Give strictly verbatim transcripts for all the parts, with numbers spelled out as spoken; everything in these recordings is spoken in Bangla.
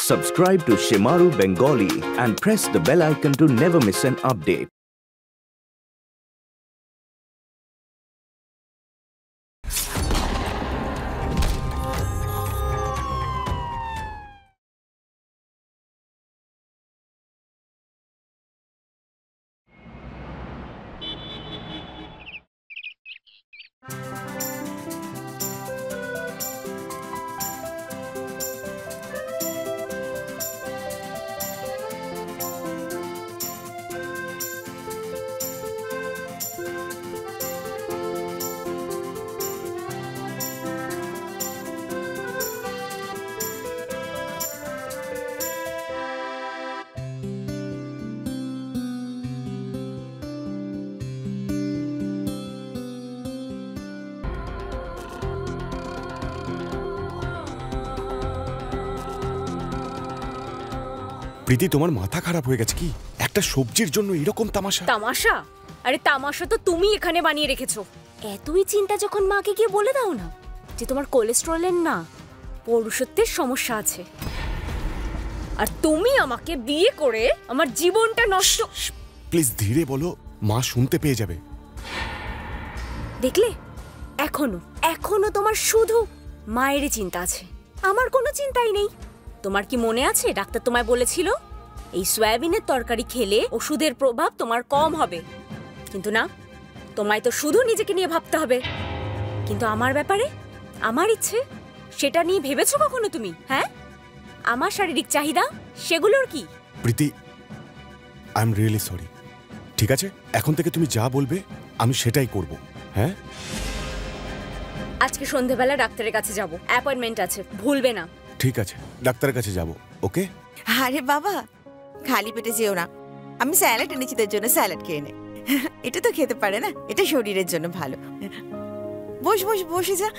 Subscribe to Shimaru Bengali and press the bell icon to never miss an update. প্রীতি তোমার মাথা খারাপ হয়ে গেছে কি? একটা সবজির জন্য এরকম তামাশা? তামাশা? আরে তামাশা তো তুমি এখানে বানিয়ে রেখেছো। এতই চিন্তা যখন মাকে গিয়ে বলে দাও না যে তোমার কোলেস্টেরলের না পৌরুষত্বের সমস্যা আছে, আর তুমি আমাকে বিয়ে করে আমার জীবনটা নষ্ট। প্লিজ ধীরে বলো, মা শুনতে পেয়ে যাবে। দেখলে, এখনো এখনো তোমার শুধু মায়েরই চিন্তা আছে, আমার কোনো চিন্তাই নেই। তোমার কি মনে আছে ডাক্তার তোমায় বলেছিল এই সয়াবিনের তরকারি খেলে ওষুধের প্রভাব তোমার কম হবে? কিন্তু না, তোমায় তো শুধু নিজেকে নিয়ে ভাবতে হবে। কিন্তু আমার ব্যাপারে, আমার ইচ্ছে, সেটা নিয়ে ভেবেছো কখনো তুমি? হ্যাঁ, আমার শারীরিক চাহিদা, সেগুলোর কি? Priti, I am really sorry. ঠিক আছে, এখন থেকে তুমি যা বলবে আমি সেটাই করব। হ্যাঁ, আজকে সন্ধ্যাবেলা ডাক্তারের কাছে যাব, অ্যাপয়েন্টমেন্ট আছে, ভুলবে না। ঠিক আছে, ডাক্তারের কাছে যাব। ওকে? আরে বাবা, খালি পেটে যেও না। আমি স্যালাড এনেছি তোর জন্য, স্যালাড খেয়ে নে। এটা তো খেতে পারে না, এটা শরীরের জন্য ভালো। বস বস বসে যা।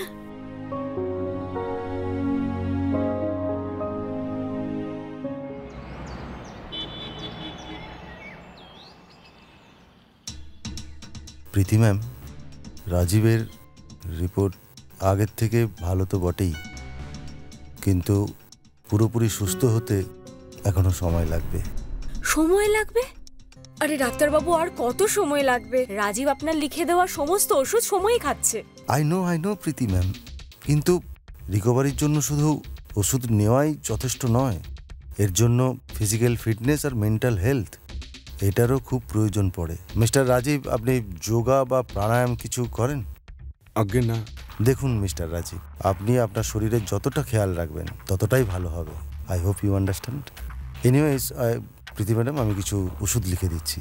প্রীতি ম্যাম, রাজীবের রিপোর্ট আগের থেকে ভালো তো বটেই, কিন্তু পুরোপুরি সুস্থ হতে এখনো সময় লাগবে। সময় লাগবে? আরে ডাক্তারবাবু, আর কত সময় লাগবে? রাজীব আপনার লিখে দেওয়া সমস্ত ওষুধ সময়ই খাচ্ছে। I know I know Priti ma'am, কিন্তু রিকভারির জন্য শুধু ওষুধ নেওয়াই যথেষ্ট নয়। এর জন্য ফিজিক্যাল ফিটনেস আর মেন্টাল হেলথ, এটারও খুব প্রয়োজন পড়ে। মিস্টার রাজীব, আপনি যোগা বা প্রাণায়াম কিছু করেন? আজ্ঞে না। দেখুন মিস্টার রাজীব, আপনি আপনার শরীরের যতটা খেয়াল রাখবেন ততটাই ভালো হবে। I hope you understand. Anyways, Priti madam, আমি কিছু ওষুধ লিখে দিচ্ছি।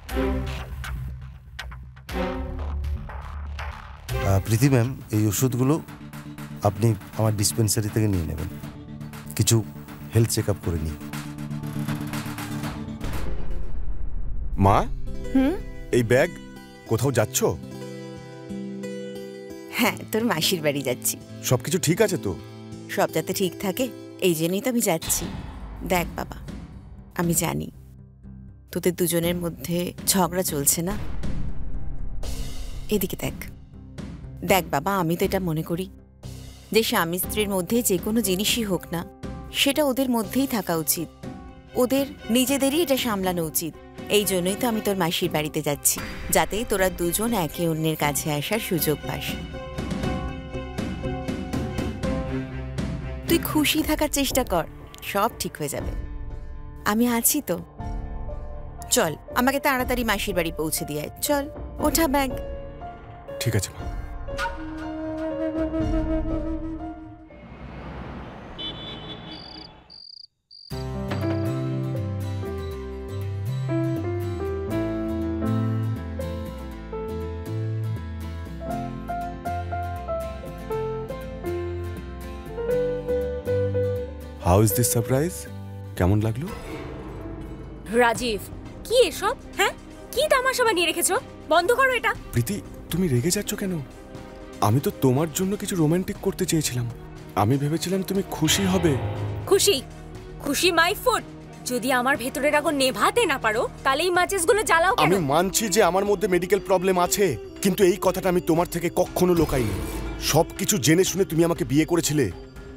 প্রীতি ম্যাম, এই ওষুধগুলো আপনি আমার ডিসপেন্সারি থেকে নিয়ে নেবেন। কিছু হেলথ চেক আপ করে নিই। মা, হুম, এই ব্যাগ কোথাও যাচ্ছ? হ্যাঁ, তোর মাসির বাড়ি যাচ্ছি। সবকিছু ঠিক আছে তো? সব যাতে ঠিক থাকে এই জন্যই তো আমি যাচ্ছি। দেখ বাবা, আমি জানি তোদের দুজনের মধ্যে ঝগড়া চলছে না। এদিকে দেখ দেখ বাবা, আমি তো এটা মনে করি যে স্বামী স্ত্রীর মধ্যে যে কোনো জিনিসই হোক না, সেটা ওদের মধ্যেই থাকা উচিত। ওদের নিজেদেরই এটা সামলানো উচিত। এই জন্যই তো আমি তোর মাসির বাড়িতে যাচ্ছি, যাতে তোরা দুজন একে অন্যের কাছে আসার সুযোগ পাস। তুই খুশি থাকার চেষ্টা কর, সব ঠিক হয়ে যাবে। আমি আছি তো। চল, আমাকে তাড়াতাড়ি মাসির বাড়ি পৌঁছে দিয়ে আয়। চল, ওঠা ব্যাগ। ঠিক আছে মা। How is this surprise? কেমন লাগলো? রাজীব, কি এসব? হ্যাঁ, কি তামাশা বানিয়ে রেখেছো? বন্ধ করো এটা। প্রীতি, তুমি রেগে যাচ্ছ কেন? আমি তো তোমার জন্য কিছু রোমান্টিক করতে চেয়েছিলাম। আমি ভেবেছিলাম তুমি খুশি হবে। খুশি? খুশি মাই ফুড। যদি আমার ভেতরের আগুন নেভাতে না পারো, তাহলে এই মাচেসগুলো জ্বালাও কেন? আমি মানছি যে আমার মধ্যে মেডিকেল প্রবলেম আছে, কিন্তু এই কথাটা আমি তোমার থেকে কখনো লুকাইনি। সবকিছু জেনে শুনে তুমি আমাকে বিয়ে করেছিলে। হ্যাঁ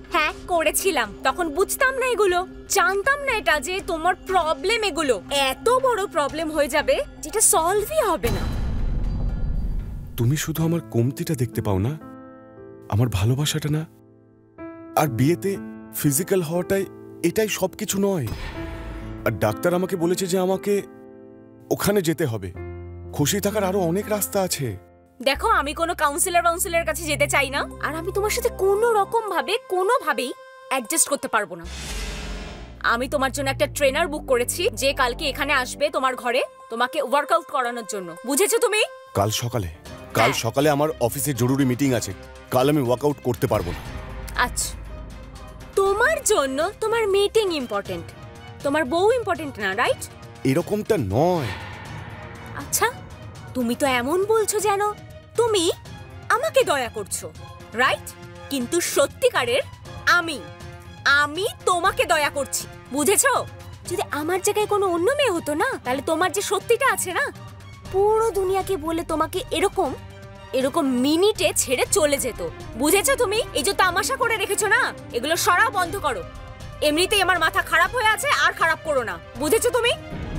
করেছিলাম তখন বুঝতাম না এগুলো, জানতাম না এটা যে তোমার প্রবলেম এগুলো এত বড় প্রবলেম হয়ে যাবে যেটা সলভই হবে না। তুমি শুধু আমার কমতিটা দেখতে পাও না, আমার ভালোবাসাটা না। আর বিয়েতে ফিজিক্যাল হওয়াটাই এটাই সবকিছু নয়। আর ডাক্তার আমাকে বলেছে যে আমাকে ওখানে যেতে হবে। খুশি থাকার আরো অনেক রাস্তা আছে। দেখো, আমি কোনো কাউন্সিলর কাউন্সিলরের কাছে যেতে চাই না, আর আমি তোমার সাথে কোনো রকম ভাবে কোনোভাবেই অ্যাডজাস্ট করতে পারবো না। আমি তোমার জন্য একটা ট্রেনার বুক করেছি যে কালকে এখানে আসবে তোমার ঘরে তোমাকে ওয়ার্কআউট করানোর জন্য, বুঝেছো তুমি? কাল সকালে কাল সকালে আমার অফিসে জরুরি মিটিং আছে, কাল আমি ওয়ার্কআউট করতে পারবো না। আচ্ছা, তোমার জন্য তোমার মিটিং ইম্পর্টেন্ট, তোমার বউ ইম্পর্টেন্ট না, রাইট? এরকমটা নয়। আচ্ছা, তুমি তো এমন বলছো যেন তুমি আমাকে দয়া করছো, রাইট? কিন্তু সত্যিকারের আমি আমি তোমাকে দয়া করছি, বুঝেছো? যদি আমার জায়গায় কোনো অন্য মেয়ে হতো না, তাহলে তোমার যে সত্যিটা আছে না, পুরো দুনিয়াকে বলে তোমাকে এরকম এরকম মিনিটে ছেড়ে চলে যেত, বুঝেছো তুমি? এই যে তামাশা করে রেখেছো না, এগুলো সরাও বন্ধ করো। এমনিতেই আমার মাথা খারাপ হয়ে আছে, আর খারাপ করো না, বুঝেছো তুমি?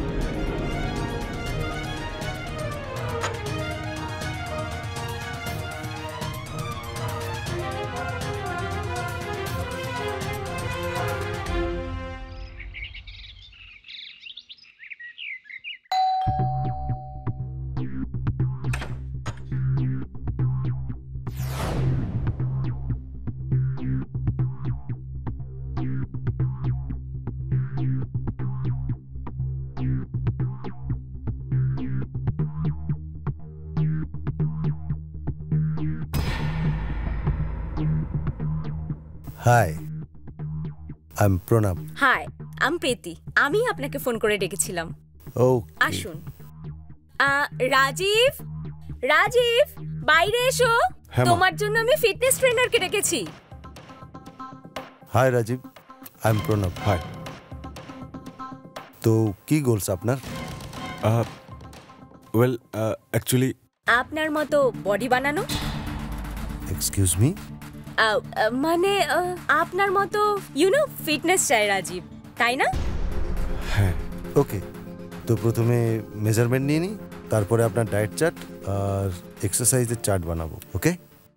Hi, I am Pranab. Hi, আমি প্রীতি। আমি আপনাকে ফোন করে ডেকেছিলাম। ও আসুন। আহ, রাজীব, রাজীব বাইরে এসো। হ্যাঁ, মা। তোমার জন্য আমি ফিটনেস ট্রেনারকে ডেকেছি। Hi Rajeev, I am Pranab. Hi. তো কি গোলস আপনার? ওয়েল, অ্যাকচুয়ালি আপনার মতো বডি বানানো। Excuse me? আহ, আহ, মানে আহ, আপনার মতো ইউ নো ফিটনেস চাই রাজীব, তাই না? হ্যাঁ। ওকে, তো প্রথমে মেজারমেন্ট নিয়ে নিই, তারপরে আপনার ডায়েট চার্ট আর এক্সারসাইজের চার্ট বানাবো। ওকে?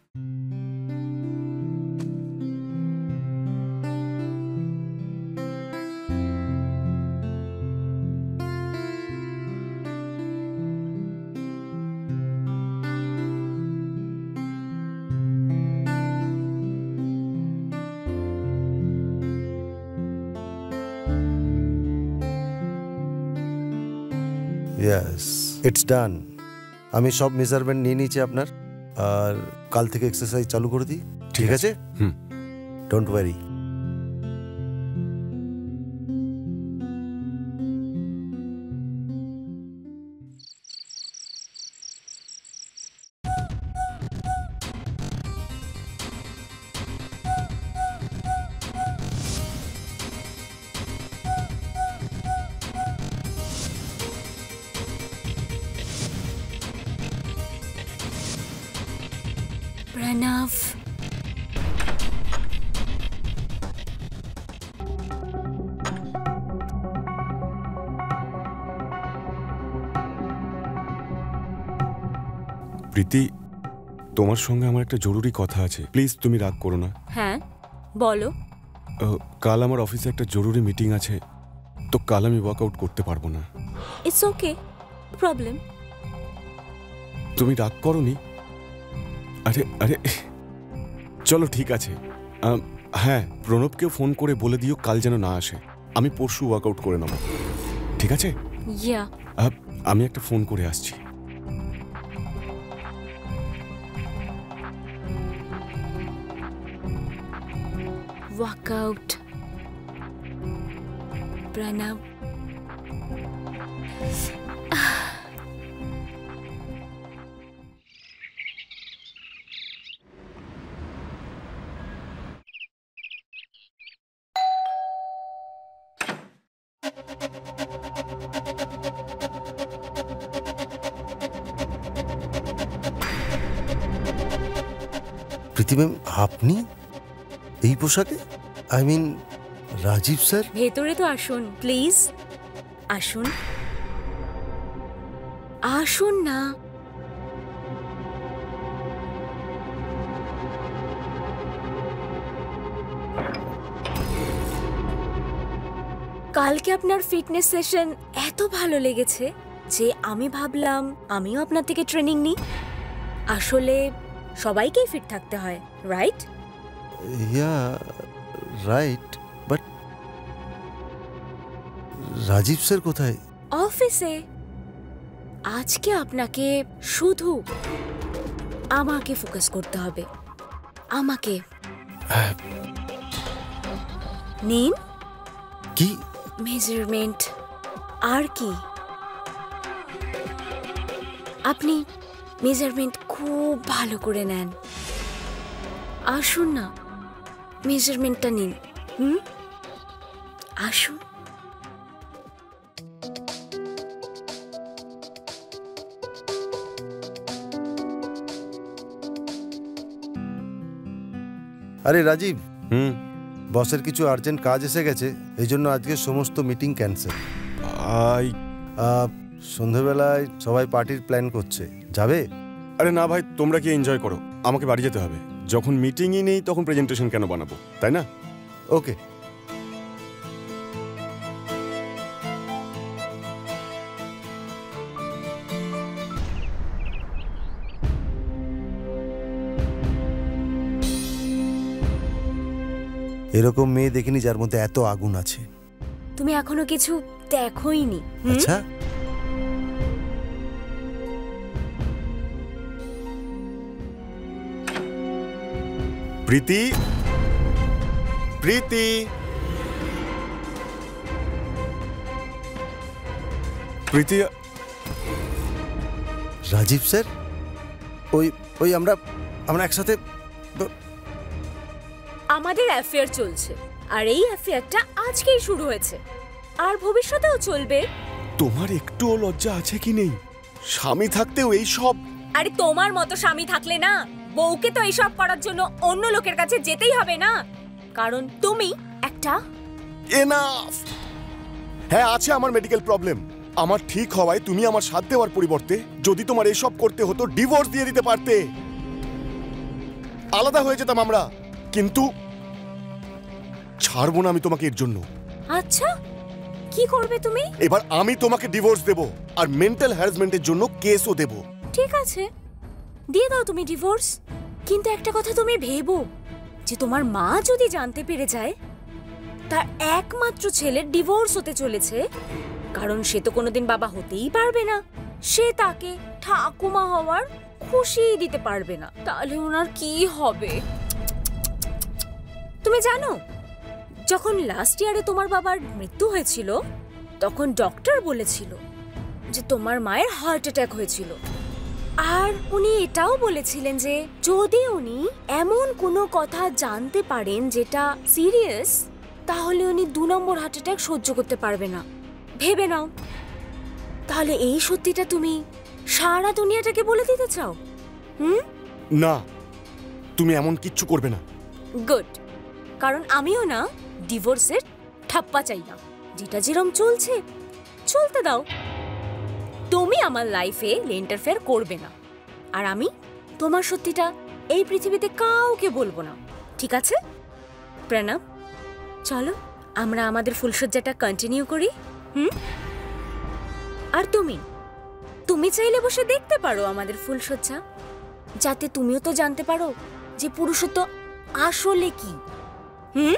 Yes, it's done. আমি সব মেজারমেন্ট নিয়ে নিয়েছি আপনার, আর কাল থেকে এক্সারসাইজ চালু করে দিই। ঠিক আছে? হুম। Don't worry. প্রণব, প্রীতি, তোমার সঙ্গে আমার একটা জরুরি কথা আছে, প্লিজ তুমি রাগ করো না। হ্যাঁ বলো। আহ, কাল আমার অফিসে একটা জরুরি মিটিং আছে, তো কাল আমি ওয়ার্কআউট করতে পারবো না। It's okay, problem. তুমি রাগ করোনি? আরে আরে চলো ঠিক আছে। আম, হ্যাঁ, প্রণবকেও ফোন করে বলে দিও কাল যেন না আসে, আমি পরশু ওয়ার্কআউট করে নেব। ঠিক আছে? ইয়া, আহ, আমি একটা ফোন করে আসছি। ওয়ার্কআউট। প্রণব, প্রীতি ম্যাম, আপনি এই পোশাকে? I mean Rajeev sir. ভেতরে তো আসুন প্লিজ, আসুন আসুন না। কালকে আপনার ফিটনেস সেশন এত ভালো লেগেছে যে আমি ভাবলাম আমিও আপনার থেকে ট্রেনিং নিই। আসলে সবাইকেই ফিট থাকতে হয়, right? Yeah right, but Rajeev sir কোথায়? অফিসে। আজকে আপনাকে শুধু আমাকে ফোকাস করতে হবে, আমাকে। নিন কি মেজারমেন্ট। আর কি, আপনি মেজারমেন্ট খুব ভালো করে নেন। আসুন না, মেজারমেন্টটা নিন। হুম, আসুন। আরে রাজীব, হুম। বসের কিছু আর্জেন্ট কাজ এসে গেছে, এই জন্য আজকে সমস্ত মিটিং ক্যান্সেল। আই সন্ধেবেলায় সবাই পার্টির প্ল্যান করছে, যাবে? আরে না ভাই, তোমরা কি এনজয় করো, আমাকে বাড়ি যেতে হবে। যখন মিটিংই নেই তখন প্রেজেন্টেশন কেন বানাবো, তাই না? ওকে। এরকম মেয়ে দেখিনি যার মধ্যে এত আগুন আছে। তুমি এখনো কিছু দেখোইনি। আচ্ছা, প্রীতি, প্রীতি, প্রীতি। রাজীব স্যার, ওই ওই আমরা আমরা একসাথে। আমাদের অ্যাফেয়ার চলছে, আর এই অ্যাফেয়ারটা আজকেই শুরু হয়েছে, আর ভবিষ্যতেও চলবে। তোমার একটুও লজ্জা আছে কি নেই? স্বামী থাকতেও এই সব। আরে তোমার মতো স্বামী থাকলে না, বউকে তো এইসব করার জন্য অন্য লোকের কাছে যেতেই হবে না, কারণ তুমি একটা। এনাফ। হ্যাঁ, আছে আমার মেডিকেল প্রবলেম। আমার ঠিক হওয়ায় তুমি আমার সাথ দেওয়ার পরিবর্তে যদি তোমার এসব করতে হতো, ডিভোর্স দিয়ে দিতে পারতে, আলাদা হয়ে যেতাম আমরা। কিন্তু ছাড়বো না আমি তোমাকে এর জন্য। আচ্ছা, কি করবে তুমি? এবার আমি তোমাকে ডিভোর্স দেব, আর মেন্টাল হ্যারাসমেন্টের জন্য কেসও দেব। ঠিক আছে, দিয়ে দাও তুমি ডিভোর্স। কিন্তু একটা কথা তুমি ভেবো, যে তোমার মা যদি জানতে পেরে যায় তার একমাত্র ছেলের ডিভোর্স হতে চলেছে, কারণ সে তো কোনোদিন বাবা হতেই পারবে না, সে তাকে ঠাকুমা হওয়ার খুশি দিতে পারবে না, তাহলে ওনার কি হবে? তুমি জানো, যখন লাস্ট ইয়ারে তোমার বাবার মৃত্যু হয়েছিল, তখন ডক্টর বলেছিল যে তোমার মায়ের হার্ট অ্যাটাক হয়েছিল, আর উনি এটাও বলেছিলেন যে যদি উনি এমন কোনো কথা জানতে পারেন যেটা সিরিয়াস, তাহলে উনি দু নম্বর হার্ট অ্যাটাক সহ্য করতে পারবে না। ভেবে নাও, তাহলে এই সত্যিটা তুমি সারা দুনিয়াটাকে বলে দিতে চাও? হুম? না, তুমি এমন কিচ্ছু করবে না। গুড, কারণ আমিও না ডিভোর্সের ঠাপ্পা চাই না। যেটা যেরকম চলছে চলতে দাও। তুমি আমার লাইফে ইন্টারফেয়ার করবে না, আর আমি তোমার সত্যিটা এই পৃথিবীতে কাউকে বলবো না, ঠিক আছে? প্রণাম, চলো আমরা আমাদের ফুলসজ্জাটা কন্টিনিউ করি। হুম? আর তুমি তুমি চাইলে বসে দেখতে পারো আমাদের ফুলসজ্জা, যাতে তুমিও তো জানতে পারো যে পুরুষত্ব আসলে কি। হুম?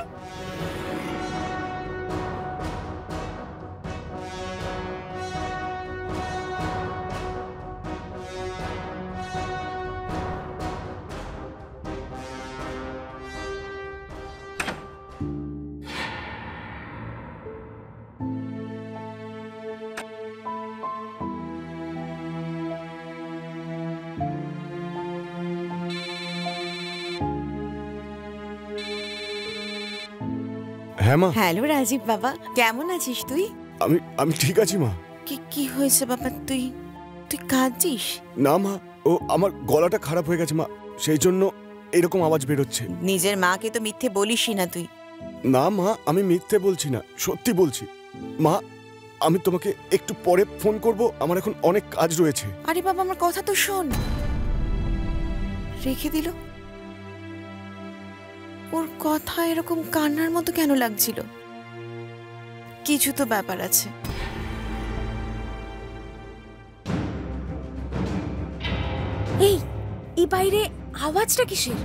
হ্যাঁ মা। হ্যালো রাজীব বাবা, কেমন আছিস তুই? আমি আমি ঠিক আছি মা। কি কি হয়েছে বাবা? তুই তুই কাঁদছিস? না মা, ও আমার গলাটা খারাপ হয়ে গেছে মা, সেই জন্য এরকম আওয়াজ বেরোচ্ছে। নিজের মাকে তো মিথ্যে বলিসই না তুই। না মা, আমি মিথ্যে বলছি না, সত্যি বলছি। মা, আমি তোমাকে একটু পরে ফোন করব, আমার এখন অনেক কাজ রয়েছে। আরে বাবা, আমার কথা তো শোন। রেখে দিল। ওর কথা এরকম কান্নার মতো কেন লাগছিল? কিছু তো ব্যাপার আছে। এই এই বাইরে আওয়াজটা কিসের?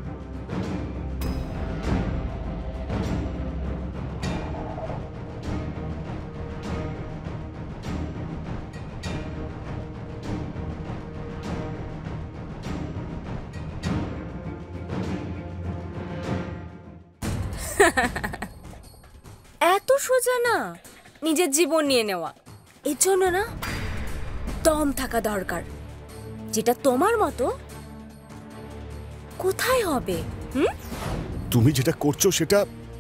এত সোজা না নিজের জীবন নিয়ে নেওয়া। এর জন্য না দম থাকা দরকার, যেটা তোমার মতো কোথায় হবে। হুম, তুমি যেটা করছো সেটা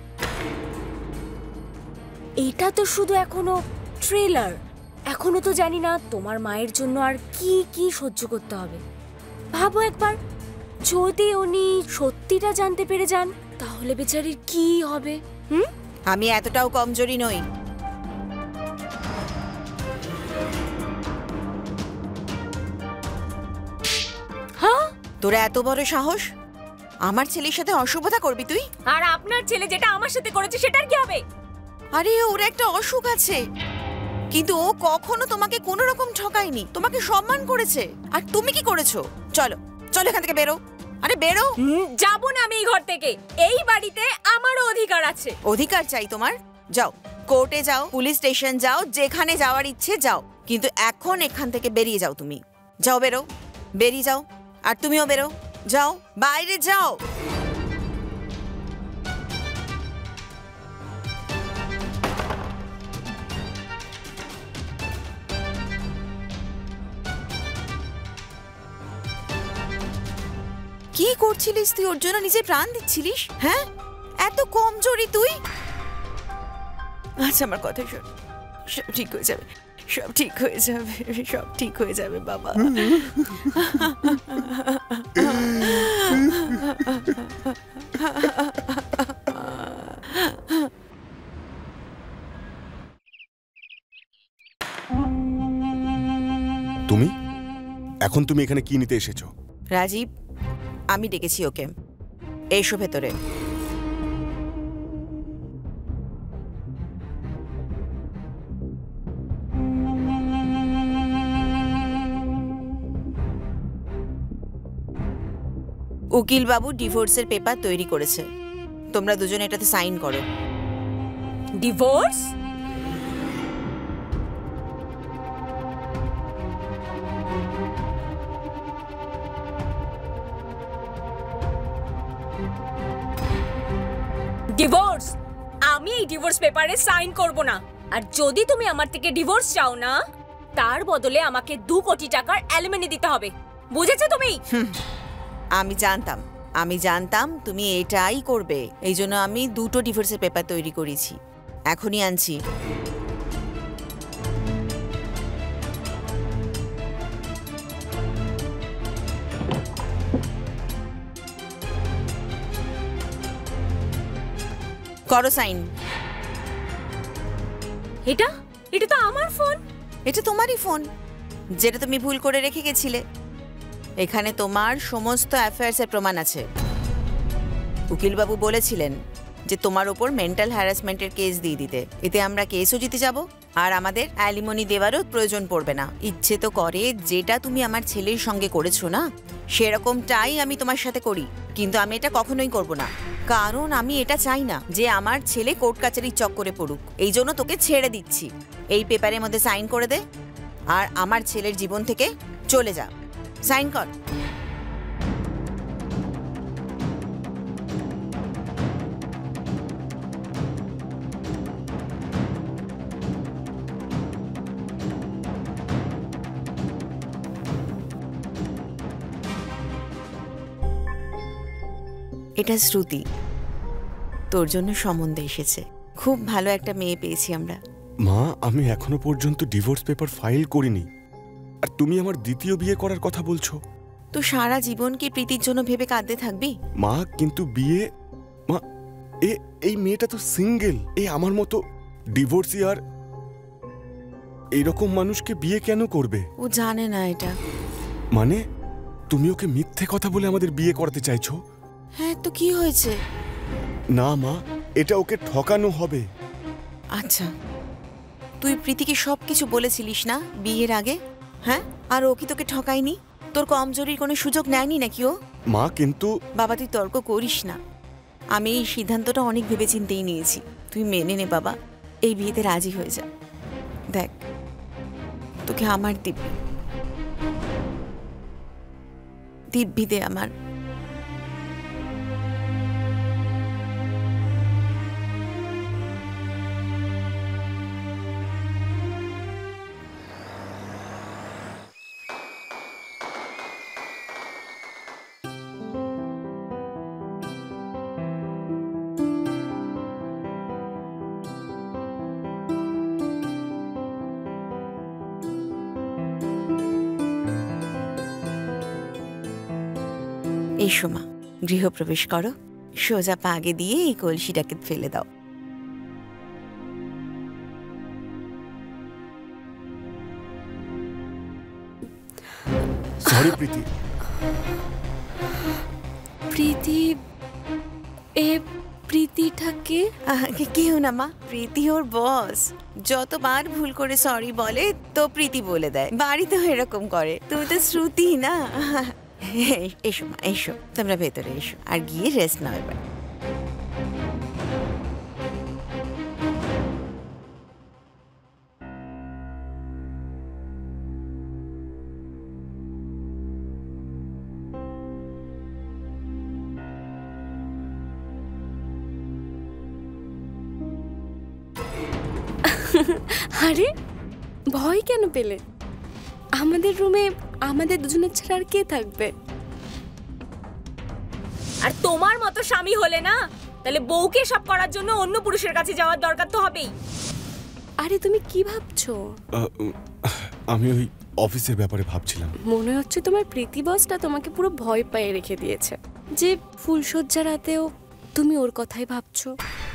এটা তো শুধু এখনো ট্রেলার। এখনো তো জানি না তোমার মায়ের জন্য আর কি কি সহ্য করতে হবে। ভাবো একবার, যদি উনি সত্যিটা জানতে পেরে যান, তাহলে বেচারির কি হবে? হুম, আমি এতটাও কমজোরি নই। হ্যাঁ, তোরা এত বড় সাহস? আমার ছেলের সাথে অশুভতা করবি তুই? আর আপনার ছেলে যেটা আমার সাথে করেছে সেটার কি হবে? আরে ওর একটা অসুখ আছে, কিন্তু ও কখনো তোমাকে কোনো রকম ঠকায়নি, তোমাকে সম্মান করেছে। আর তুমি কি করেছো? চলো চলো এখান থেকে বেরো। আরে বেরো। যাবো না আমি এই ঘর থেকে। এই বাড়িতে আমারও অধিকার আছে। অধিকার চাই তোমার? যাও, কোর্টে যাও, পুলিশ স্টেশন যাও, যেখানে যাওয়ার ইচ্ছে যাও, কিন্তু এখন এখান থেকে বেরিয়ে যাও। তুমি যাও, বেরো, বেরিয়ে যাও। আর তুমিও বেরো, যাও, বাইরে যাও। কি করছিলিস তুই? ওর জন্য নিজে প্রাণ দিচ্ছিলিস? হ্যাঁ, এত কমজোরি তুই? আচ্ছা, আমার কথা শোন, সব ঠিক হয়ে যাবে, সব ঠিক হয়ে যাবে, সব ঠিক হয়ে যাবে বাবা। তুমি এখন তুমি এখানে কি নিতে এসেছো? রাজীব, আমি ডেকেছি ওকে। এসো ভেতরে। উকিল বাবু ডিভোর্সের পেপার তৈরি করেছে, তোমরা দুজনে এটাতে সাইন করো। ডিভোর্স? ডিভোর্স? আমি এই ডিভোর্স পেপারে সাইন করব না। আর যদি তুমি আমার থেকে ডিভোর্স চাও না, তার বদলে আমাকে দু কোটি টাকার অ্যালিমনি দিতে হবে। বুঝেছো তুমি? আমি জানতাম, আমি জানতাম তুমি এটাই করবে। এই জন্য আমি দুটো ডিভোর্সের পেপার তৈরি করেছি, এখনই আনছি। করো সাইন। এটা এটা তো আমার ফোন। এটা তোমারই ফোন, যেটা তুমি ভুল করে রেখে গেছিলে। এখানে তোমার সমস্ত অ্যাফেয়ার্সের প্রমাণ আছে। উকিলবাবু বলেছিলেন যে তোমার ওপর মেন্টাল হ্যারাসমেন্টের কেস দিয়ে দিতে। এতে আমরা কেসও জিতে যাব, আর আমাদের অ্যালিমনি দেওয়ারও প্রয়োজন পড়বে না। ইচ্ছে তো করে যেটা তুমি আমার ছেলের সঙ্গে করেছো না, সেরকমটাই আমি তোমার সাথে করি, কিন্তু আমি এটা কখনোই করব না। কারণ আমি এটা চাই না যে আমার ছেলে কোর্ট কাচারির চক্করে পড়ুক। এই জন্য তোকে ছেড়ে দিচ্ছি। এই পেপারের মধ্যে সাইন করে দে, আর আমার ছেলের জীবন থেকে চলে যা। সাইন কর। এটা শ্রুতি, তোর জন্য সম্বন্ধে এসেছে। খুব ভালো একটা মেয়ে পেয়েছি আমরা। মা, আমি এখনো পর্যন্ত ডিভোর্স পেপার ফাইল করিনি, আর তুমি আমার দ্বিতীয় বিয়ে করার কথা বলছো। তো সারা জীবন কি প্রীতির জন্য ভেবে কাঁদতে থাকবি? মা, কিন্তু বিয়ে, মা, এ এই মেয়েটা তো সিঙ্গেল। এই আমার মতো ডিভোর্সি আর এইরকম মানুষকে বিয়ে কেন করবে? ও জানে না এটা। মানে তুমি ওকে মিথ্যে কথা বলে আমাদের বিয়ে করাতে চাইছো? হ্যাঁ, তো কি হয়েছে? না মা, এটা ওকে ঠকানো হবে। আচ্ছা, তুই প্রীতিকে সব কিছু বলেছিলিস না বিয়ের আগে? হ্যাঁ, আর ও কি তোকে ঠকায়নি? তোর কমজোরির কোনো সুযোগ নেয়নি নাকি ও? মা কিন্তু বাবা, তুই তর্ক করিস না। আমি এই সিদ্ধান্তটা অনেক ভেবেচিন্তেই নিয়েছি। তুই মেনে নে বাবা, এই বিয়েতে রাজি হয়ে যা। দেখ, তোকে আমার দিব্যি দিব্যি দে আমার। এসো মা, গৃহপ্রবেশ করো। সোজা পা আগে দিয়ে এই কলসিটাকে ফেলে দাও। সরি প্রীতি। প্রীতি, এ প্রীতিটাকে? কেউ না মা, প্রীতি ওর বস। যতবার ভুল করে সরি বলে তো প্রীতি বলে দেয়। বাড়িতেও এরকম করে। তুমি তো শ্রুতি না। এসো মা, এসো, তোমরা ভেতরে এসো আর গিয়ে রেস্ট নাও এবার। আরে ভয় কেন পেলে? আমাদের রুমে আমাদের দুজনের ছাড়া আর কে থাকবে? আর তোমার মতো স্বামী হলে না, তাহলে বউকে সব করার জন্য অন্য পুরুষের কাছে যাওয়ার দরকার তো হবেই। আরে তুমি কি ভাবছো? আমি ওই অফিসের ব্যাপারে ভাবছিলাম। মনে হচ্ছে তোমার প্রীতি বসটা তোমাকে পুরো ভয় পেয়ে রেখে দিয়েছে, যে ফুলসজ্জা রাতেও তুমি ওর কথাই ভাবছো।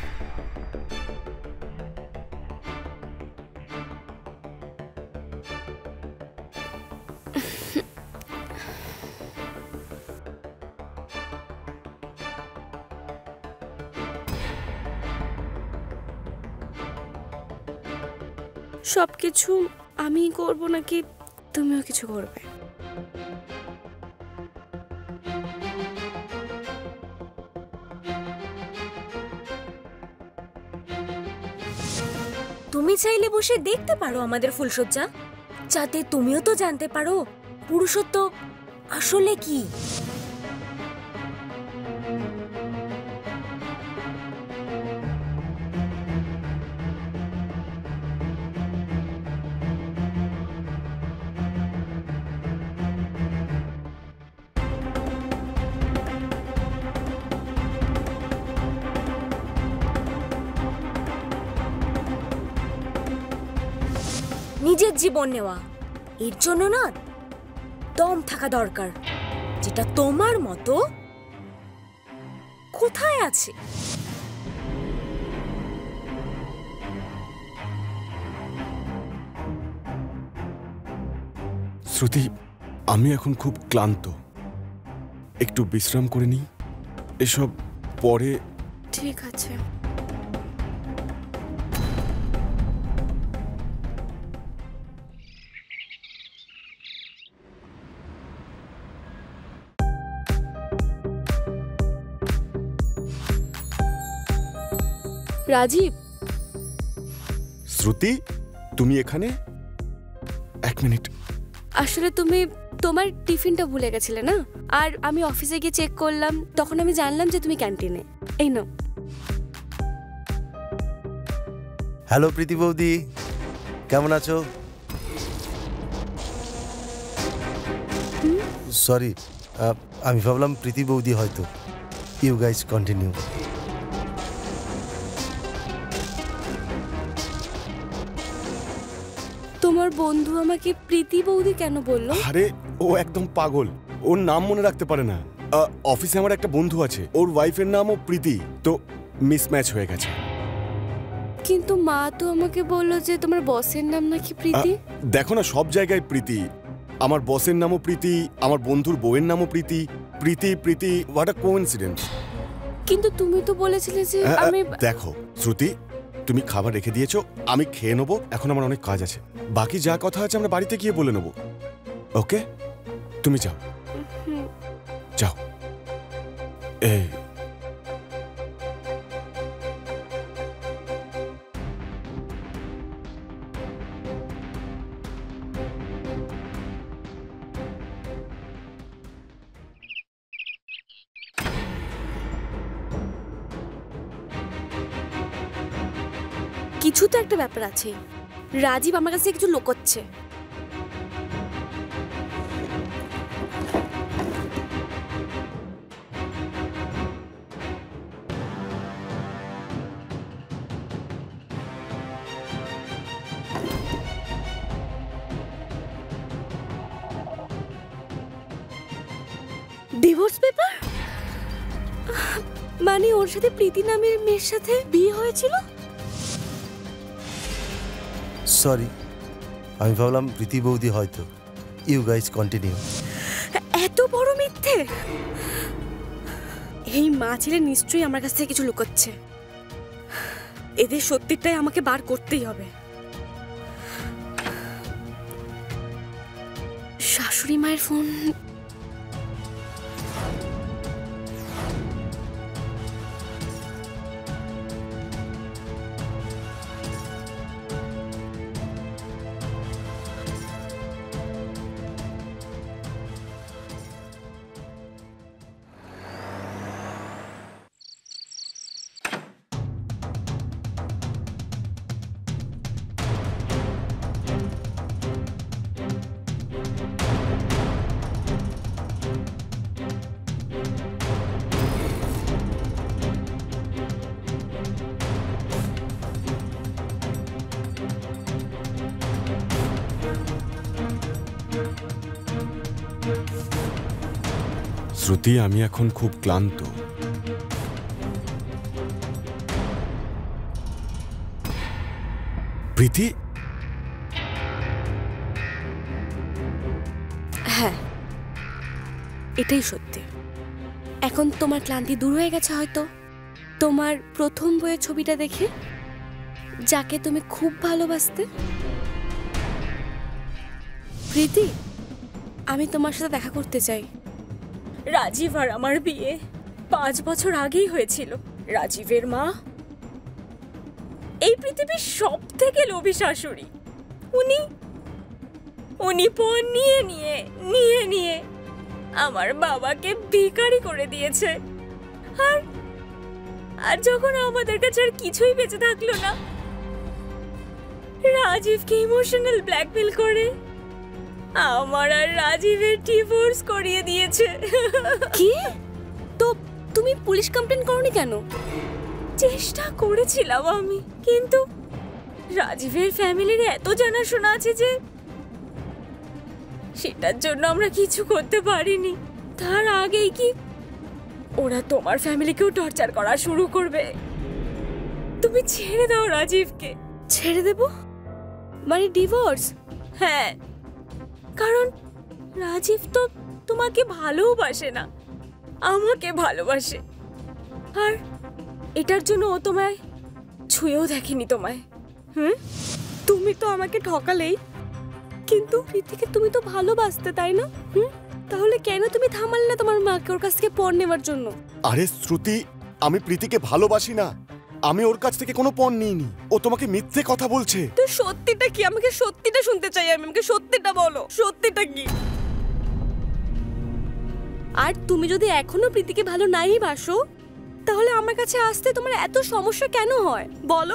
সবকিছু আমি করব নাকি তুমিও কিছু করবে? তুমি চাইলে বসে দেখতে পারো আমাদের ফুলসজ্জা, যাতে তুমিও তো জানতে পারো পুরুষত্ব আসলে কি। নিজের জীবন নেওয়া, এর জন্য না দম থাকা দরকার, যেটা তোমার মতো কোথায় আছে? শ্রুতি, আমি এখন খুব ক্লান্ত, একটু বিশ্রাম করে নিই, এসব পরে। ঠিক আছে। রাজীব। শ্রুতি, তুমি এখানে? এক মিনিট। আসলে তুমি তোমার টিফিনটা ভুলে গেছিলে না, আর আমি অফিসে গিয়ে চেক করলাম, তখন আমি জানলাম যে তুমি ক্যান্টিনে। এই নাও। হ্যালো প্রীতি বৌদি, কেমন আছো? সরি, আমি ভাবলাম প্রীতি বৌদি হয়তো। You guys continue. তোমার বন্ধু আমাকে প্রীতি বৌদি কেন বললো? আরে ও একদম পাগল, ওর নাম মনে রাখতে পারে না। অফিসে আমার একটা বন্ধু আছে, ওর ওয়াইফের নামও প্রীতি, তো মিসম্যাচ হয়ে গেছে। কিন্তু মা তো আমাকে বললো যে তোমার বসের নাম নাকি প্রীতি। দেখো না, সব জায়গায় প্রীতি। আমার বসের নামও প্রীতি, আমার বন্ধুর বউয়ের নামও প্রীতি। প্রীতি প্রীতি, হোয়াট আ কোইন্সিডেন্স। কিন্তু তুমি তো বলেছিলে যে আমি। দেখো শ্রুতি, তুমি খাবার রেখে দিয়েছো, আমি খেয়ে নেবো। এখন আমার অনেক কাজ আছে, বাকি যা কথা আছে আমরা বাড়িতে গিয়ে বলে নেবো। ওকে, তুমি যাও যাও। এই কিছু তো একটা ব্যাপার আছে। রাজীব আমার কাছে কিছু লুকোচ্ছে। Divorce paper? মানে ওর সাথে প্রীতি নামের মেয়ের সাথে বিয়ে হয়েছিল? সরি, আমি ভাবলাম প্রীতি বৌদি হয়তো। You guys continue. এত বড় মিথ্যে! এই মা ছেলে নিশ্চয়ই আমার কাছ থেকে কিছু লুকোচ্ছে। এদের সত্যিটাই আমাকে বার করতেই হবে। শাশুড়ি মায়ের ফোন। শ্রুতি, আমি এখন খুব ক্লান্ত। প্রীতি? হ্যাঁ, এটাই সত্যি। এখন তোমার ক্লান্তি দূর হয়ে গেছে হয়তো তোমার প্রথম বইয়ের ছবিটা দেখে, যাকে তুমি খুব ভালোবাসতে। প্রীতি, আমি তোমার সাথে দেখা করতে চাই। রাজীব আর আমার বিয়ে পাঁচ বছর আগেই হয়েছিল। রাজীবের মা এই পৃথিবীর সব থেকে লোভী শাশুড়ি। উনি উনি পণ নিয়ে নিয়ে নিয়ে নিয়ে আমার বাবাকে ভিখারি করে দিয়েছে। আর আর যখন আমাদের কাছে আর কিছুই বেঁচে থাকলো না, রাজীবকে ইমোশনাল ব্ল্যাকমেল করে আমার আর রাজীবের ডিভোর্স করিয়ে দিয়েছে। কি? তো তুমি পুলিশ কমপ্লেন করনি কেন? চেষ্টা করেছিলাম আমি, কিন্তু রাজীবের ফ্যামিলির এত জানাশোনা আছে যে সেটার জন্য আমরা কিছু করতে পারিনি। তার আগেই কি ওরা তোমার ফ্যামিলিকেও টর্চার করা শুরু করবে। তুমি ছেড়ে দাও রাজীবকে। ছেড়ে দেব? মানে ডিভোর্স? হ্যাঁ, কারণ রাজীব তো তোমাকে ভালোবাসে না, আমাকে ভালোবাসে। আর এটার জন্য ও তোমায় ছুঁয়েও দেখেনি তোমায়। হুম, তুমি তো আমাকে ঠকালেই, কিন্তু প্রীতিকে তুমি তো ভালোবাসতে, তাই না? হুম, তাহলে কেন তুমি থামালে না তোমার মাকে ওর কাছ থেকে পণ নেওয়ার জন্য? আরে শ্রুতি, আমি প্রীতিকে ভালোবাসি না। আমি ওর কাছ থেকে কোনো পণ নিইনি। ও তোমাকে মিথ্যে কথা বলছে। তো সত্যিটা কি? আমাকে সত্যিটা শুনতে চাই আমি। আমাকে সত্যিটা বলো, সত্যিটা কি? আর তুমি যদি এখনো প্রীতিকে ভালো নাই বাসো, তাহলে আমার কাছে আসতে তোমার এত সমস্যা কেন হয় বলো?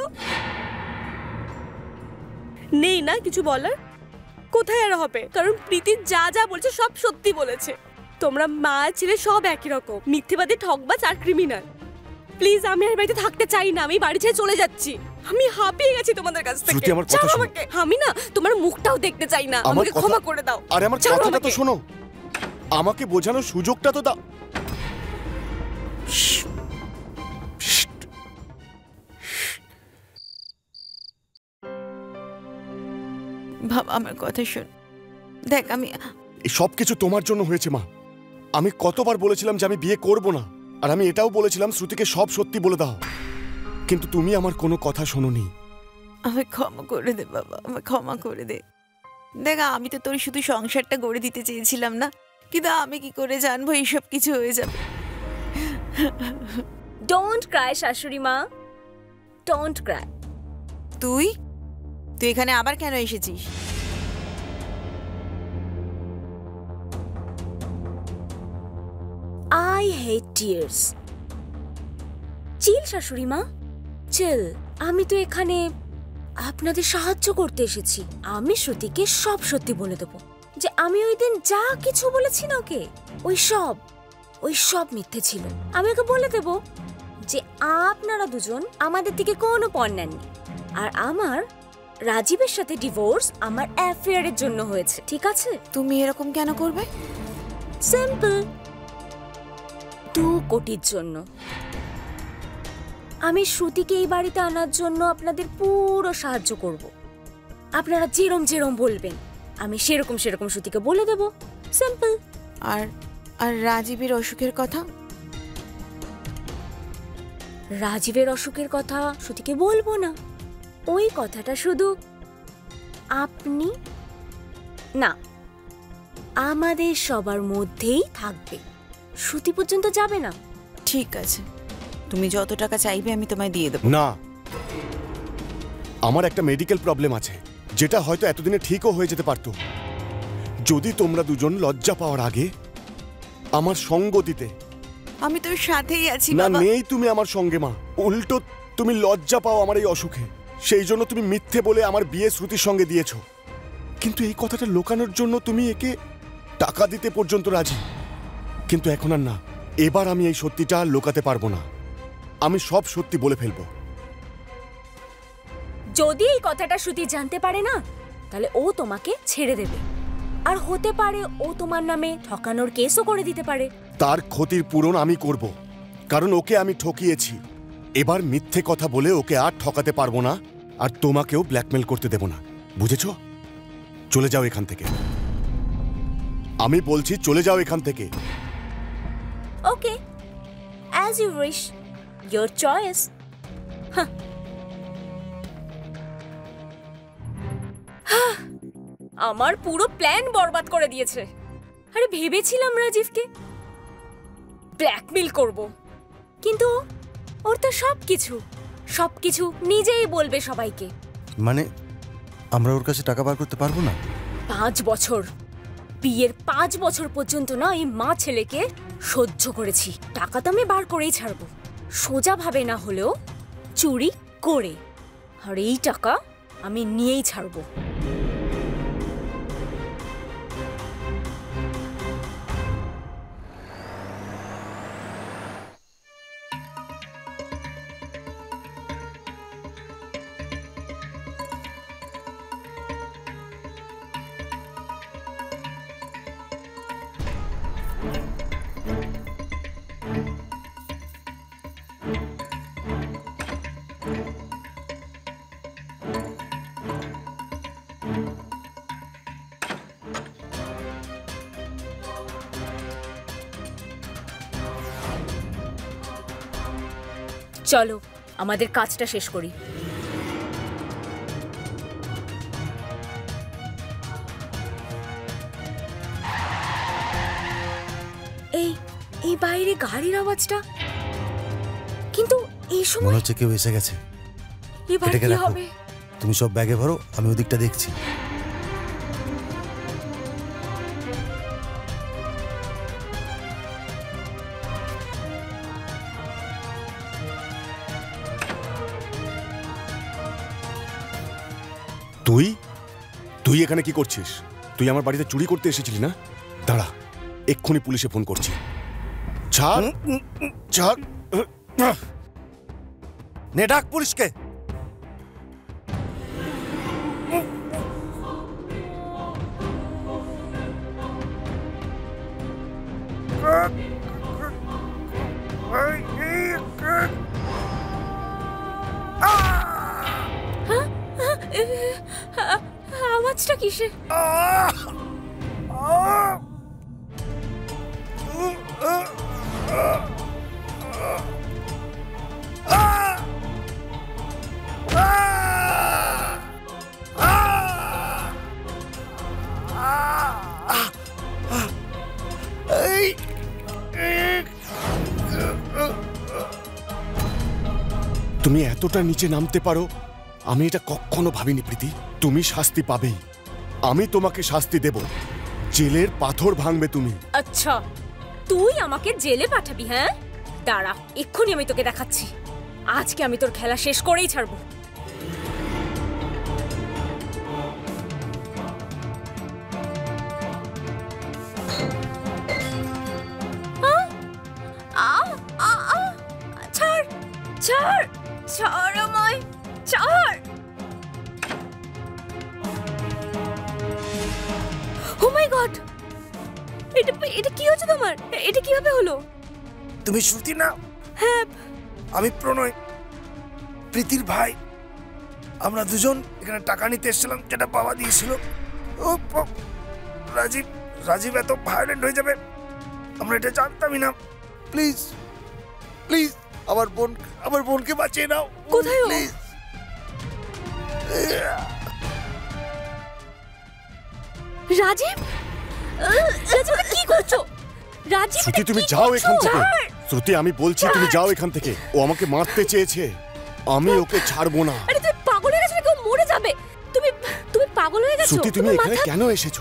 নেই না কিছু বলার? কোথায় আর হবে? কারণ প্রীতি যা যা বলছে সব সত্যি বলেছে। তোমরা মা ছেলে সব একই রকম, মিথ্যেবাদী, ঠকবাজ আর ক্রিমিনাল। প্লিজ, আমি আর বাড়িতে থাকতে চাই না। আমি বাড়ি ছেড়ে চলে যাচ্ছি। আমি হাঁপিয়ে গেছি তোমাদের কাছ থেকে। শ্রুতি, আমার কথা শোনো। আমি না তোমার মুখটাও দেখতে চাই না। আমাকে ক্ষমা করে দাও। আরে আমার কথাটা তো শোনো। আমাকে বোঝানোর সুযোগটা তো দাও। বাবা আমার কথা শোন, দেখ আমি এই সব কিছু তোমার জন্য হয়েছে মা। আমি কতবার বলেছিলাম যে আমি বিয়ে করব না, আর আমি এটাও বলেছিলাম শ্রুতিকে সব সত্যি বলে দাও, কিন্তু তুমি আমার কোনো কথা শোনোনি। আমায় ক্ষমা করে দে বাবা, আমায় ক্ষমা করে দে। দেখ আমি তো তোর শুধু সংসারটা গড়ে দিতে চেয়েছিলাম না, কিন্তু আমি কি করে জানবো এইসব কিছু হয়ে যাবে। ডোন্ট ক্রাই শাশুড়ি মা, ডোন্ট ক্রাই। তুই তুই এখানে আবার কেন এসেছিস? I hate tears. চিল শাশুড়ি মা, চিল। আমি তো এখানে আপনাদের সাহায্য করতে এসেছি। আমি শ্রুতিকে সব সত্যি বলে দেবো, যে আমি ওই দিন যা কিছু বলেছি না ওকে, ওই সব ওই সব মিথ্যে ছিল। আমি ওকে বলে দেব যে আপনারা দুজন আমাদের থেকে কোনো পণ নেননি, আর আমার রাজীবের সাথে ডিভোর্স আমার অ্যাফেয়ারের জন্য হয়েছে। ঠিক আছে? তুমি এরকম কেন করবে? সিম্পল, দু কোটির জন্য। আমি শ্রুতিকে এই বাড়িতে আনার জন্য আপনাদের পুরো সাহায্য করব। আপনারা যেরম যেরম বলবেন আমি সেরকম সেরকম শ্রুতিকে বলে দেব। সিম্পল। আর আর রাজীবের অসুখের কথা? রাজীবের অসুখের কথা শ্রুতিকে বলবো না। ওই কথাটা শুধু আপনি না, আমাদের সবার মধ্যেই থাকবে, শ্রুতি পর্যন্ত যাবে না। ঠিক আছে, তুমি যত টাকা চাইবে আমি তোমায় দিয়ে দেবো। না, আমার একটা মেডিকেল প্রবলেম আছে, যেটা হয়তো এতদিনে ঠিকও হয়ে যেতে পারতো যদি তোমরা দুজন লজ্জা পাওয়ার আগে আমার সঙ্গ দিতে। আমি তোর সাথেই আছি না, বাবা। নেই তুমি আমার সঙ্গে মা। উল্টো তুমি লজ্জা পাও আমার এই অসুখে, সেই জন্য তুমি মিথ্যে বলে আমার বিয়ে শ্রুতির সঙ্গে দিয়েছো। কিন্তু এই কথাটা লোকানোর জন্য তুমি একে টাকা দিতে পর্যন্ত রাজি। কিন্তু এখন আর না, এবার আমি এই সত্যিটা আর লোকাতে পারবো না। আমি সব সত্যি বলে ফেলবো। যদি এই কথাটা শ্রুতি জানতে পারে না, তাহলে ও তোমাকে ছেড়ে দেবে, আর হতে পারে ও তোমার নামে ঠকানোর কেসও করে দিতে পারে। তার ক্ষতির পূরণ আমি করব, কারণ ওকে আমি ঠকিয়েছি। এবার মিথ্যে কথা বলে ওকে আর ঠকাতে পারবো না, আর তোমাকেও ব্ল্যাকমেল করতে দেব না। বুঝেছো? চলে যাও এখান থেকে। আমি বলছি চলে যাও এখান থেকে। Okay, as you wish, your choice. আমার পুরো প্ল্যান বরবাদ করে দিয়েছে। আরে ভেবেছিলাম রাজীবকে ব্ল্যাকমেল করব, কিন্তু ওর তো সবকিছু সবকিছু নিজেই বলবে সবাইকে। মানে আমরা ওর কাছে টাকা বার করতে পারবো না? পাঁচ বছর, বিয়ের পাঁচ বছর পর্যন্ত না এই মা ছেলেকে সহ্য করেছি। টাকা তো আমি বার করেই ছাড়বো, সোজা ভাবে না হলেও চুরি করে। আর এই টাকা আমি নিয়েই ছাড়বো। চলো আমাদের কাজটা শেষ করি। এই এই বাইরে গাড়ির আওয়াজটা, কিন্তু এই সময় মনে হচ্ছে কেউ এসে গেছে। এবার এটাকে কি রাখো। হবে? তুমি সব ব্যাগে ভরো, আমি ওদিকটা দেখছি। তুই তুই এখানে কি করছিস? তুই আমার বাড়িতে চুরি করতে এসেছিলি না? দাঁড়া, এক্ষুনি পুলিশে ফোন করছি। ছাড় ছাড়। নে ডাক পুলিশকে। আওয়াজটা কিসে? তুমি এতটা নিচে নামতে পারো আমি এটা কখনো ভাবিনি প্রীতি। তুমি শাস্তি পাবেই, আমি তোমাকে শাস্তি দেব, জেলের পাথর ভাঙবে তুমি। আচ্ছা, তুই আমাকে জেলে পাঠাবি? হ্যাঁ দাঁড়া, এক্ষুনি আমি তোকে দেখাচ্ছি। আজকে আমি তোর খেলা শেষ করেই ছাড়বো। ছাড় ছাড় ছাড় আমায়, ছাড়। ও মাই গড, এটা এটা কি হচ্ছে তোমার? এটা কিভাবে হলো? তুমি শ্রুতি না? হ্যাঁ আমি প্রণয়, প্রীতির ভাই। আমরা দুজন এখানে টাকা নিতে এসেছিলাম, যেটা বাবা দিয়েছিল। ও রাজীব, রাজীব এত ভায়োলেন্ট হয়ে যাবে আমরা এটা জানতামই না। প্লিজ প্লিজ আমার বোন, আমার বোনকে বাঁচিয়ে নাও। কোথায় ও? প্লিজ। রাজীব, রাজীব কি করছো? রাজীব, শ্রুতি তুমি যাও এখান থেকে। শ্রুতি আমি বলছি তুমি যাও এখান থেকে। ও আমাকে মারতে চেয়েছে, আমি ওকে ছাড়বো না। আরে তুমি পাগল হয়ে গেছো নাকি? ও মরে যাবে। তুমি তুমি পাগল হয়ে গেছো? শ্রুতি তুমি এখানে কেন এসেছো?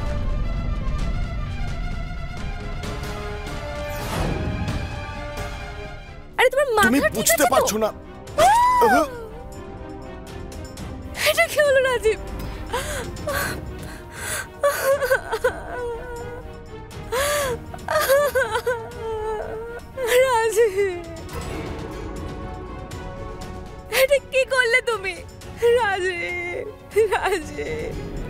আরে তোমার মাথা তুমি ঠিক আছে বুঝতে তো? পারছো না। এটা কি হলো রাজীব? রাজীব, এটা কি করলে তুমি? রাজীব, রাজীব,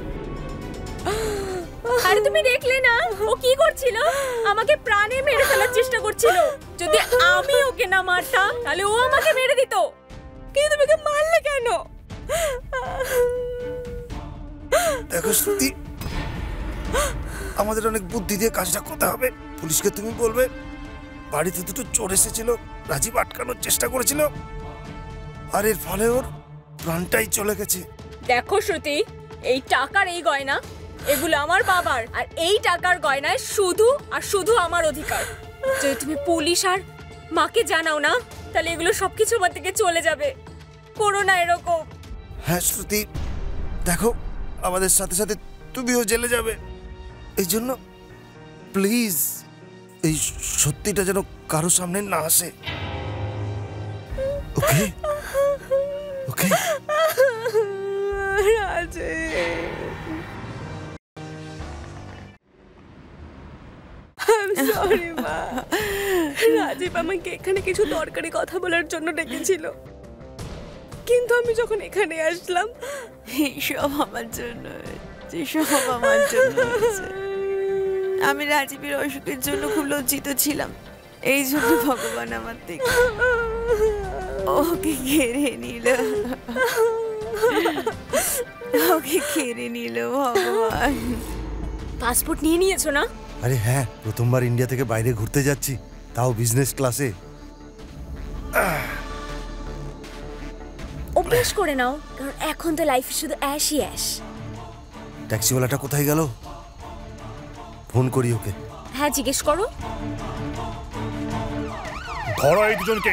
আরে তুমি দেখলে না ও কি করছিল? আমাকে প্রাণে মেরে ফেলার চেষ্টা করছিল। যদি আমি ওকে না মারতাম তাহলে ও আমাকে মেরে দিত। কিন্তু তুমি ওকে মারলে কেন? দেখো শ্রুতি, আমাদের অনেক বুদ্ধি দিয়ে কাজটা করতে হবে। পুলিশকে তুমি বলবে বাড়িতে দুটো চোর এসেছিল, রাজীব আটকানোর চেষ্টা করেছিল, আর এর ফলে ওর প্রাণটাই চলে গেছে। দেখো শ্রুতি, এই টাকার এই গয়না এগুলো আমার বাবার, আর এই টাকার গয়নায় শুধু আর শুধু আমার অধিকার। যদি তুমি পুলিশ আর মাকে জানাও না তাহলে এগুলো সবকিছু আমার থেকে চলে যাবে। করো না এরকম। হ্যাঁ শ্রুতি, দেখো আমাদের সাথে সাথে তুমিও জেলে যাবে। এই জন্য প্লিজ এই সত্যিটা যেন কারো সামনে না আসে। ওকে ওকে সরি মা। রাজীব আমাকে এখানে কিছু দরকারি কথা বলার জন্য ডেকেছিল, কিন্তু আমি যখন এখানে আসলাম এইসব আমার জন্য, সব আমার জন্য হয়েছে। আমি রাজীবের অসুখের জন্য খুব লজ্জিত ছিলাম, এই জন্য ভগবান আমার থেকে ওকে ঘেরে নিল, ওকে ঘেরে নিল ভগবান। পাসপোর্ট নিয়ে নিয়েছো না? আরে হ্যাঁ, প্রথমবার ইন্ডিয়া থেকে বাইরে ঘুরতে যাচ্ছি, তাও বিজনেস ক্লাসে। অভ্যাস করে নাও, কারণ এখন তো লাইফে শুধু অ্যাশই অ্যাশ। ট্যাক্সিওয়ালাটা কোথায় গেল? ফোন করি ওকে। হ্যাঁ জিজ্ঞেস করো। ধরো এই দুজনকে।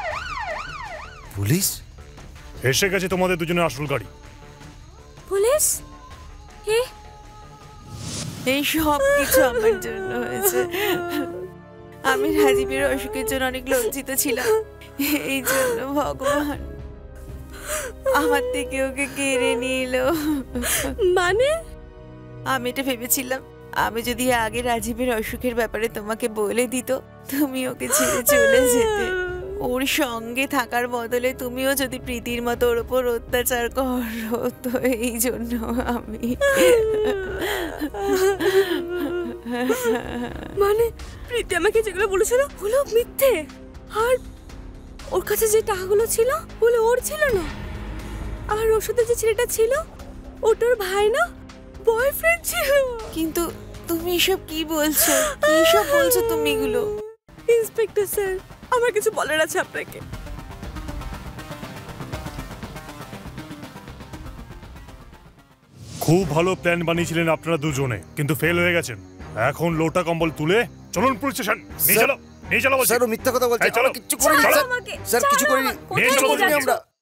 পুলিশ এসে গেছে তোমাদের দুজনের আসল গাড়ি। পুলিশ? হে, এই সব কিছু আমার জন্য হয়েছে। আমি রাজীবের অসুখের জন্য অনেক লজ্জিত ছিলাম, এই জন্য ভগবান আমার থেকে ওকে কেড়ে নিল। মানে আমি এটা ভেবেছিলাম আমি যদি আগে রাজীবের অসুখের ব্যাপারে তোমাকে বলে দিত, তুমি ওকে ছেড়ে চলে যেতে। ওর সঙ্গে থাকার বদলে তুমিও যদি প্রীতির মতো ওর উপর অত্যাচার করো, তো এই জন্য আমি। মানে প্রীতি আমাকে যেগুলো বলেছিল হলো মিথ্যে, আর ওর কাছে যে টাকাগুলো ছিল বলে ওর ছিল না। আর ওর সাথে যে ছেলেটা ছিল ওটার ভাই না, বয়ফ্রেন্ড ছিল। কিন্তু তুমি এসব কি বলছো? কি সব বলছো তুমি এগুলো? ইন্সপেক্টর স্যার, আমার কিছু বলার আছে আপনাকে। খুব ভালো প্ল্যান বানিয়েছিলেন আপনারা দুজনে, কিন্তু ফেল হয়ে গেছেন। এখন লোটা কম্বল তুলে চলুন পুলিশ স্টেশন। নিয়ে চলো, নিয়ে চলো বলছি। স্যার ও মিথ্যা কথা বলছে। এই চলো। আমরা কিচ্ছু করিনি চলো। স্যার। আমাকে স্যার কিছু ছাড়ো করিনি। আমাকে। নিয়ে কোথায় চলো নিয়ে বলছি। যাচ্ছো? আমরা